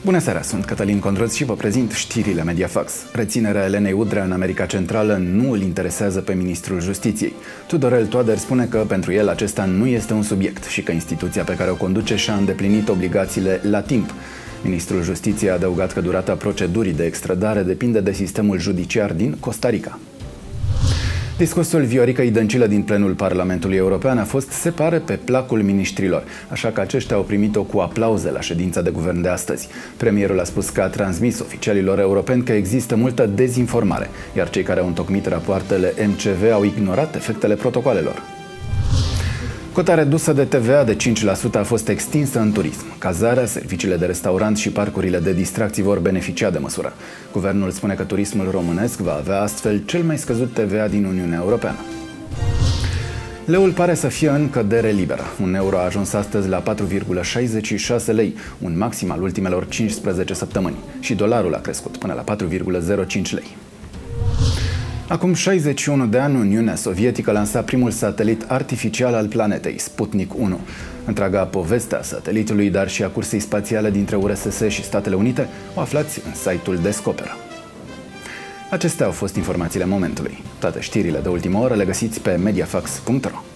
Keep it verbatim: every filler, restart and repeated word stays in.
Bună seara, sunt Cătălin Condroț și vă prezint știrile Mediafax. Reținerea Elenei Udrea în America Centrală nu îl interesează pe ministrul Justiției. Tudorel Toader spune că pentru el acesta nu este un subiect și că instituția pe care o conduce și-a îndeplinit obligațiile la timp. Ministrul Justiției a adăugat că durata procedurii de extradare depinde de sistemul judiciar din Costa Rica. Discursul Vioricăi Dăncilă din plenul Parlamentului European a fost, se pare, pe placul miniștrilor, așa că aceștia au primit-o cu aplauze la ședința de guvern de astăzi. Premierul a spus că a transmis oficialilor europeni că există multă dezinformare, iar cei care au întocmit rapoartele M C V au ignorat efectele protocoalelor. Cota redusă de T V A de cinci la sută a fost extinsă în turism. Cazarea, serviciile de restaurant și parcurile de distracții vor beneficia de măsură. Guvernul spune că turismul românesc va avea astfel cel mai scăzut T V A din Uniunea Europeană. Leul pare să fie în cădere liberă. Un euro a ajuns astăzi la patru virgulă șaizeci și șase lei, un maxim al ultimelor cincisprezece săptămâni. Și dolarul a crescut până la patru virgulă zero cinci lei. Acum șaizeci și unu de ani, Uniunea Sovietică lansa primul satelit artificial al planetei, Sputnik unu. Întreaga poveste a satelitului, dar și a cursei spațiale dintre U R S S și Statele Unite, o aflați în site-ul Descoperă. Acestea au fost informațiile momentului. Toate știrile de ultimă oră le găsiți pe mediafax punct ro.